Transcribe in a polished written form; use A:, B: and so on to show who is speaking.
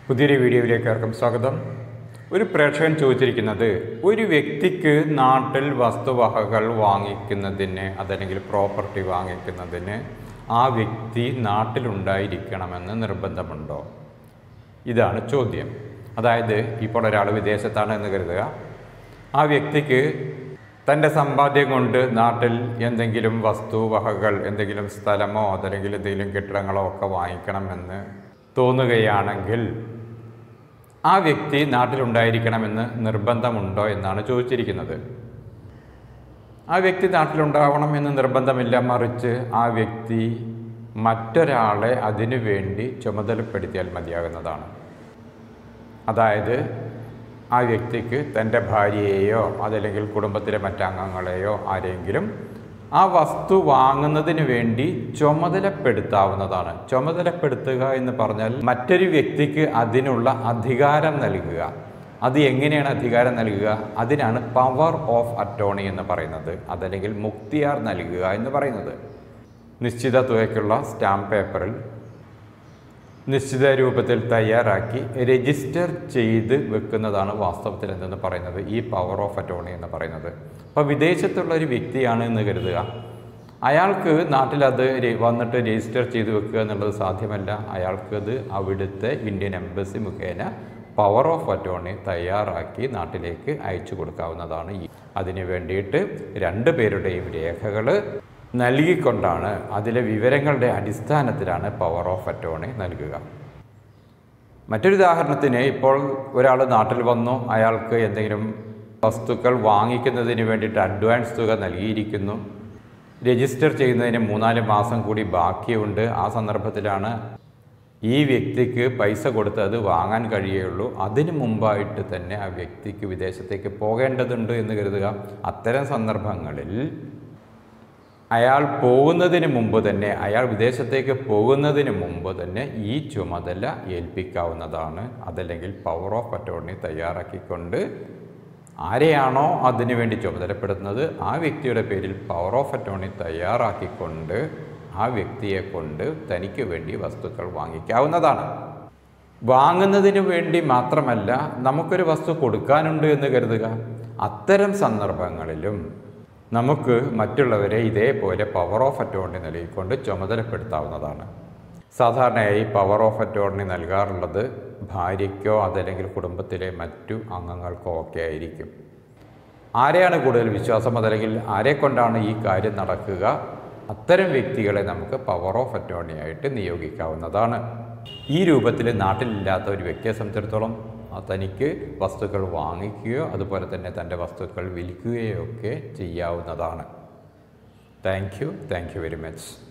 A: പുതിയൊരു വീഡിയോയിലേക്ക് ഏവർക്കും സ്വാഗതം. ഒരു പ്രേക്ഷകൻ ചോദിച്ചിരിക്കുന്നത്, ഒരു വ്യക്തിക്ക് നാട്ടിൽ വസ്തുവകകൾ വാങ്ങിക്കുന്നതിന് അതല്ലെങ്കിൽ പ്രോപ്പർട്ടി വാങ്ങിക്കുന്നതിന് ആ വ്യക്തി നാട്ടിലുണ്ടായിരിക്കണമെന്ന് നിർബന്ധമുണ്ടോ? ഇതാണ് ചോദ്യം. അതായത് ഇപ്പോൾ ഒരാൾ വിദേശത്താണ് എന്ന് കരുതുക. ആ വ്യക്തിക്ക് തൻ്റെ സമ്പാദ്യം കൊണ്ട് നാട്ടിൽ എന്തെങ്കിലും വസ്തുവകകൾ, എന്തെങ്കിലും സ്ഥലമോ അതല്ലെങ്കിൽ എന്തെങ്കിലും കെട്ടിടങ്ങളോ ഒക്കെ വാങ്ങിക്കണമെന്ന് തോന്നുകയാണെങ്കിൽ ആ വ്യക്തി നാട്ടിലുണ്ടായിരിക്കണമെന്ന് നിർബന്ധമുണ്ടോ എന്നാണ് ചോദിച്ചിരിക്കുന്നത്. ആ വ്യക്തി നാട്ടിലുണ്ടാവണം എന്ന് നിർബന്ധമില്ല, മറിച്ച് ആ വ്യക്തി മറ്റൊരാളെ അതിനു വേണ്ടി ചുമതലപ്പെടുത്തിയാൽ മതിയാകുന്നതാണ്. അതായത് ആ വ്യക്തിക്ക് തൻ്റെ ഭാര്യയെയോ അതല്ലെങ്കിൽ കുടുംബത്തിലെ മറ്റംഗങ്ങളെയോ ആരെങ്കിലും ആ വസ്തു വാങ്ങുന്നതിന് വേണ്ടി ചുമതലപ്പെടുത്താവുന്നതാണ്. ചുമതലപ്പെടുത്തുക എന്ന് പറഞ്ഞാൽ മറ്റൊരു വ്യക്തിക്ക് അതിനുള്ള അധികാരം നൽകുക. അത് എങ്ങനെയാണ് അധികാരം നൽകുക? അതിനാണ് പവർ ഓഫ് അറ്റോർണി എന്ന് പറയുന്നത്, അതല്ലെങ്കിൽ മുക്തിയാർ നൽകുക എന്ന് പറയുന്നത്. നിശ്ചിത തുകയ്ക്കുള്ള സ്റ്റാമ്പ് പേപ്പറിൽ നിശ്ചിത രൂപത്തിൽ തയ്യാറാക്കി രജിസ്റ്റർ ചെയ്ത് വെക്കുന്നതാണ് വാസ്തവത്തിൽ എന്തെന്ന് പറയുന്നത് ഈ പവർ ഓഫ് അറ്റോർണി എന്ന് പറയുന്നത്. അപ്പോൾ വിദേശത്തുള്ള ഒരു വ്യക്തിയാണ് എന്ന് കരുതുക. അയാൾക്ക് നാട്ടിൽ അത് വന്നിട്ട് രജിസ്റ്റർ ചെയ്ത് വെക്കുക എന്നുള്ളത് സാധ്യമല്ല. അയാൾക്കത് അവിടുത്തെ ഇന്ത്യൻ എംബസി മുഖേന പവർ ഓഫ് അറ്റോർണി തയ്യാറാക്കി നാട്ടിലേക്ക് അയച്ചു കൊടുക്കാവുന്നതാണ്. അതിനു വേണ്ടിയിട്ട് രണ്ടു പേരുടെയും രേഖകൾ നൽകിക്കൊണ്ടാണ്, അതിലെ വിവരങ്ങളുടെ അടിസ്ഥാനത്തിലാണ് പവർ ഓഫ് അറ്റോർണി നൽകുക. മറ്റൊരു ഉദാഹരണത്തിന്, ഇപ്പോൾ ഒരാൾ നാട്ടിൽ വന്നു, അയാൾക്ക് എന്തെങ്കിലും വസ്തുക്കൾ വാങ്ങിക്കുന്നതിന് വേണ്ടിയിട്ട് അഡ്വാൻസ് തുക നൽകിയിരിക്കുന്നു. രജിസ്റ്റർ ചെയ്യുന്നതിന് 3-4 മാസം കൂടി ബാക്കിയുണ്ട്. ആ സന്ദർഭത്തിലാണ് ഈ വ്യക്തിക്ക് പൈസ കൊടുത്ത് അത് വാങ്ങാൻ കഴിയുള്ളൂ. അതിനു മുമ്പായിട്ട് തന്നെ ആ വ്യക്തിക്ക് വിദേശത്തേക്ക് പോകേണ്ടതുണ്ട് എന്ന് കരുതുക. അത്തരം സന്ദർഭങ്ങളിൽ അയാൾ പോകുന്നതിന് മുമ്പ് തന്നെ, അയാൾ വിദേശത്തേക്ക് പോകുന്നതിന് മുമ്പ് തന്നെ ഈ ചുമതല ഏൽപ്പിക്കാവുന്നതാണ്. അതല്ലെങ്കിൽ പവർ ഓഫ് അറ്റോർണി തയ്യാറാക്കിക്കൊണ്ട് ആരെയാണോ അതിനു വേണ്ടി ചുമതലപ്പെടുത്തുന്നത് ആ വ്യക്തിയുടെ പേരിൽ പവർ ഓഫ് അറ്റോർണി തയ്യാറാക്കിക്കൊണ്ട് ആ വ്യക്തിയെ കൊണ്ട് തനിക്ക് വേണ്ടി വസ്തുക്കൾ വാങ്ങിക്കാവുന്നതാണ്. വാങ്ങുന്നതിന് വേണ്ടി മാത്രമല്ല, നമുക്കൊരു വസ്തു കൊടുക്കാനുണ്ട് എന്ന് കരുതുക. അത്തരം സന്ദർഭങ്ങളിലും നമുക്ക് മറ്റുള്ളവരെ ഇതേപോലെ പവർ ഓഫ് അറ്റോർണി നൽകിക്കൊണ്ട് ചുമതലപ്പെടുത്താവുന്നതാണ്. സാധാരണയായി പവർ ഓഫ് അറ്റോർണി നൽകാറുള്ളത് ഭാര്യയ്ക്കോ അതല്ലെങ്കിൽ കുടുംബത്തിലെ മറ്റു അംഗങ്ങൾക്കോ ഒക്കെ ആയിരിക്കും. ആരെയാണ് കൂടുതൽ വിശ്വാസം, അതല്ലെങ്കിൽ ആരെക്കൊണ്ടാണ് ഈ കാര്യം നടക്കുക, അത്തരം വ്യക്തികളെ നമുക്ക് പവർ ഓഫ് അറ്റോർണി ആയിട്ട് നിയോഗിക്കാവുന്നതാണ്. ഈ രൂപത്തിൽ നാട്ടിലില്ലാത്ത ഒരു വ്യക്തിയെ സംബന്ധിച്ചിടത്തോളം തനിക്ക് വസ്തുക്കൾ വാങ്ങിക്കുകയോ അതുപോലെ തന്നെ തൻ്റെ വസ്തുക്കൾ വിൽക്കുകയോ ഒക്കെ ചെയ്യാവുന്നതാണ്. Thank you very much.